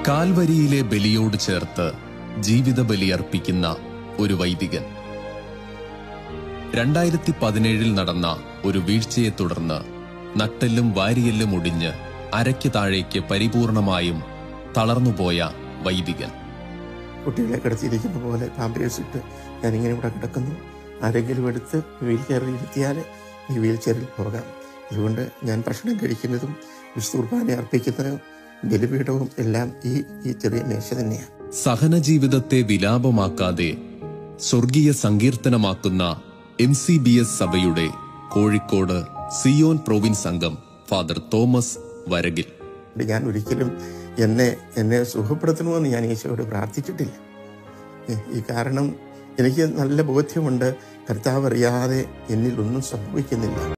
കാൽവരിയിലെ ബലിയോട് ചേർത്ത് ജീവിത ബലിയർപ്പിക്കുന്ന ഒരു വൈദികൻ. 2017 നടന്ന ഒരു വീഴ്ചയെ തുടർന്ന് നട്ടെല്ലും വാരിയെല്ലും ഒടിഞ്ഞ് അരയ്ക്ക് താഴേക്ക് പരിപൂർണമായും തളർന്നുപോയ വൈദികൻ. കുട്ടികളെ കിടത്തിയിരിക്കുന്ന പോലെ പാമ്പേഴ്സ് ഇട്ട് ഞാനിങ്ങനെ ഇവിടെ കിടക്കുന്നു. ആരെങ്കിലും എടുത്ത് വീൽ ചെയറിൽ ഇരുത്തിയാൽ ഈ വീൽ ചെയറിൽ പോകാം. അതുകൊണ്ട് ഞാൻ ഭക്ഷണം കഴിക്കുന്നതും വിശുദ്ധ കുർബാന അർപ്പിക്കുന്നതും ബലിപീഠവും എല്ലാം ഈ ചെറിയ മേശ തന്നെയാണ്. സഹനജീവിതത്തെ വിലാപമാക്കാതെ സ്വർഗീയ സങ്കീർത്തനമാക്കുന്ന MCBS സഭയുടെ കോഴിക്കോട് സിയോൻ പ്രൊവിൻസ് അംഗം ഫാദർ തോമസ് വരകിൽ. ഞാൻ ഒരിക്കലും എന്നെ സുഖപ്പെടുത്തണമെന്ന് ഞാൻ ഈശോയോട് പ്രാർത്ഥിച്ചിട്ടില്ല. ഈ കാരണം എനിക്ക് നല്ല ബോധ്യമുണ്ട്, കർത്താവ് അറിയാതെ എന്നിൽ ഒന്നും സംഭവിക്കുന്നില്ല.